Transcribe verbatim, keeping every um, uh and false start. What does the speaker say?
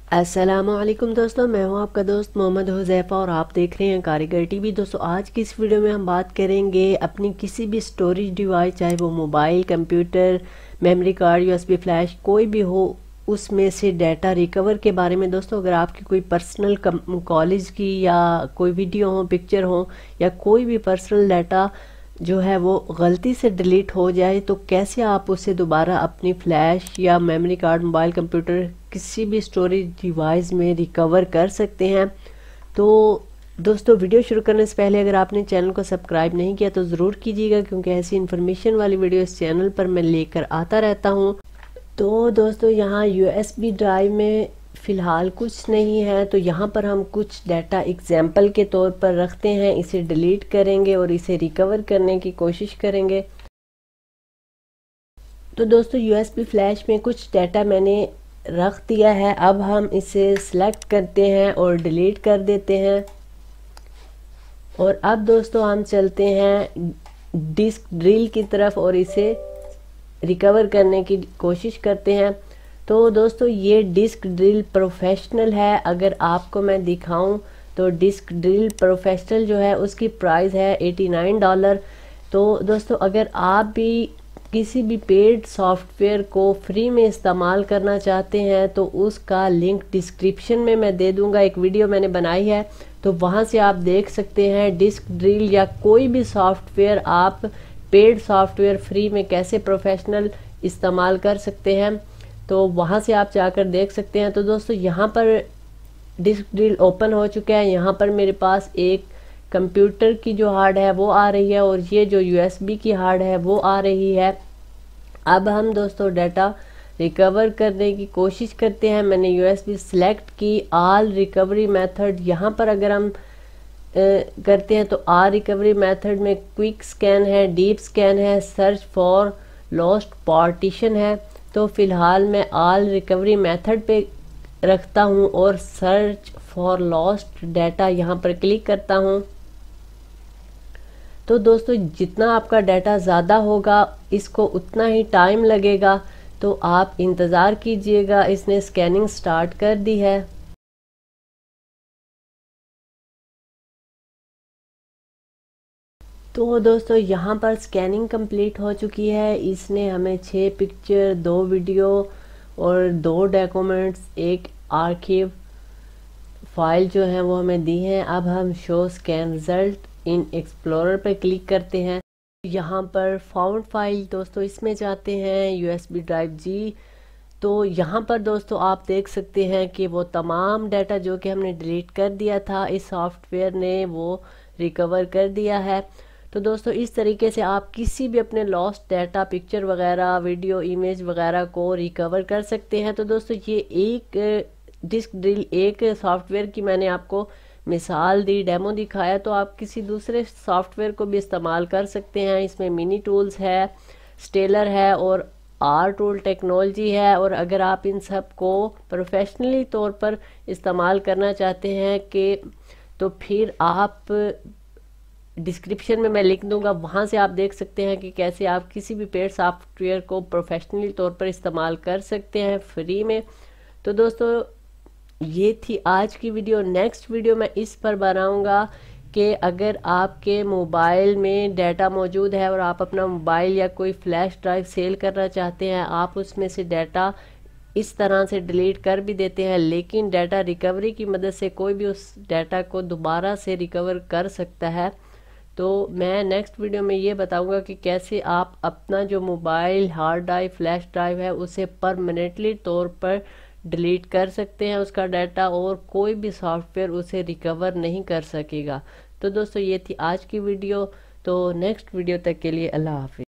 अस्सलामुअलैकुम दोस्तों, मैं हूं आपका दोस्त मोहम्मद हुज़ैफ़ा और आप देख रहे हैं कारीगर टीवी। दोस्तों, आज की इस वीडियो में हम बात करेंगे अपनी किसी भी स्टोरेज डिवाइस, चाहे वो mobile, computer, memory card, USB flash, कोई भी हो, उसमें से डाटा रिकवर के बारे में। दोस्तों, अगर आपकी कोई पर्सनल कॉलेज की या कोई वीडियो हो, पिक्चर हो या कोई भी पर्सनल डाटा जो है वो गलती से डिलीट हो जाए तो कैसे आप उसे दोबारा अपनी फ्लैश या मेमोरी कार्ड, मोबाइल, कंप्यूटर, किसी भी स्टोरेज डिवाइस में रिकवर कर सकते हैं। तो दोस्तों, वीडियो शुरू करने से पहले अगर आपने चैनल को सब्सक्राइब नहीं किया तो ज़रूर कीजिएगा, क्योंकि ऐसी इन्फॉर्मेशन वाली वीडियो इस चैनल पर मैं लेकर आता रहता हूँ। तो दोस्तों, यहाँ यूएसबी ड्राइव में फ़िलहाल कुछ नहीं है, तो यहाँ पर हम कुछ डाटा एग्जाम्पल के तौर पर रखते हैं, इसे डिलीट करेंगे और इसे रिकवर करने की कोशिश करेंगे। तो दोस्तों, यूएसबी फ्लैश में कुछ डाटा मैंने रख दिया है। अब हम इसे सिलेक्ट करते हैं और डिलीट कर देते हैं। और अब दोस्तों, हम चलते हैं डिस्क ड्रिल की तरफ और इसे रिकवर करने की कोशिश करते हैं। तो दोस्तों, ये डिस्क ड्रिल प्रोफेशनल है। अगर आपको मैं दिखाऊं तो डिस्क ड्रिल प्रोफेशनल जो है उसकी प्राइस है नवासी डॉलर। तो दोस्तों, अगर आप भी किसी भी पेड सॉफ्टवेयर को फ्री में इस्तेमाल करना चाहते हैं तो उसका लिंक डिस्क्रिप्शन में मैं दे दूंगा। एक वीडियो मैंने बनाई है, तो वहां से आप देख सकते हैं डिस्क ड्रिल या कोई भी सॉफ्टवेयर आप पेड सॉफ्टवेयर फ्री में कैसे प्रोफेशनल इस्तेमाल कर सकते हैं, तो वहां से आप जाकर देख सकते हैं। तो दोस्तों, यहाँ पर डिस्क ड्रिल ओपन हो चुका है। यहाँ पर मेरे पास एक कंप्यूटर की जो हार्ड है वो आ रही है और ये जो यूएसबी की हार्ड है वो आ रही है। अब हम दोस्तों डाटा रिकवर करने की कोशिश करते हैं। मैंने यूएसबी सिलेक्ट की, ऑल रिकवरी मेथड यहाँ पर अगर हम Uh, करते हैं तो आर रिकवरी मेथड में क्विक स्कैन है, डीप स्कैन है, सर्च फॉर लॉस्ट पार्टीशन है। तो फिलहाल मैं ऑल रिकवरी मेथड पे रखता हूँ और सर्च फॉर लॉस्ट डाटा यहाँ पर क्लिक करता हूँ। तो दोस्तों, जितना आपका डाटा ज़्यादा होगा इसको उतना ही टाइम लगेगा, तो आप इंतज़ार कीजिएगा। इसने स्कैनिंग स्टार्ट कर दी है। तो दोस्तों, यहाँ पर स्कैनिंग कंप्लीट हो चुकी है। इसने हमें छः पिक्चर, दो वीडियो और दो डॉक्यूमेंट्स, एक आर्काइव फाइल जो है वो हमें दी हैं। अब हम show scan result in explorer पर क्लिक करते हैं। यहाँ पर फाउंड फाइल दोस्तों, इसमें जाते हैं यूएसबी ड्राइव जी। तो यहाँ पर दोस्तों आप देख सकते हैं कि वो तमाम डाटा जो कि हमने डिलीट कर दिया था, इस सॉफ्टवेयर ने वो रिकवर कर दिया है। तो दोस्तों, इस तरीके से आप किसी भी अपने लॉस्ट डाटा, पिक्चर वगैरह, वीडियो, इमेज वगैरह को रिकवर कर सकते हैं। तो दोस्तों, ये एक डिस्क ड्रिल, एक सॉफ्टवेयर की मैंने आपको मिसाल दी, डेमो दिखाया। तो आप किसी दूसरे सॉफ्टवेयर को भी इस्तेमाल कर सकते हैं। इसमें मिनी टूल्स है, स्टेलर है और आर टूल टेक्नोलॉजी है। और अगर आप इन सब को प्रोफेशनली तौर पर इस्तेमाल करना चाहते हैं कि तो फिर आप डिस्क्रिप्शन में मैं लिख दूंगा, वहां से आप देख सकते हैं कि कैसे आप किसी भी पेड सॉफ्टवेयर को प्रोफेशनली तौर पर इस्तेमाल कर सकते हैं फ्री में। तो दोस्तों, ये थी आज की वीडियो। नेक्स्ट वीडियो मैं इस पर बनाऊंगा कि अगर आपके मोबाइल में डाटा मौजूद है और आप अपना मोबाइल या कोई फ्लैश ड्राइव सेल करना चाहते हैं, आप उसमें से डाटा इस तरह से डिलीट कर भी देते हैं, लेकिन डाटा रिकवरी की मदद से कोई भी उस डाटा को दोबारा से रिकवर कर सकता है। तो मैं नेक्स्ट वीडियो में ये बताऊंगा कि कैसे आप अपना जो mobile, hard drive, flash drive है उसे परमानेंटली तौर पर डिलीट कर सकते हैं उसका डाटा, और कोई भी सॉफ्टवेयर उसे रिकवर नहीं कर सकेगा। तो दोस्तों, ये थी आज की वीडियो। तो नेक्स्ट वीडियो तक के लिए अल्लाह हाफिज़।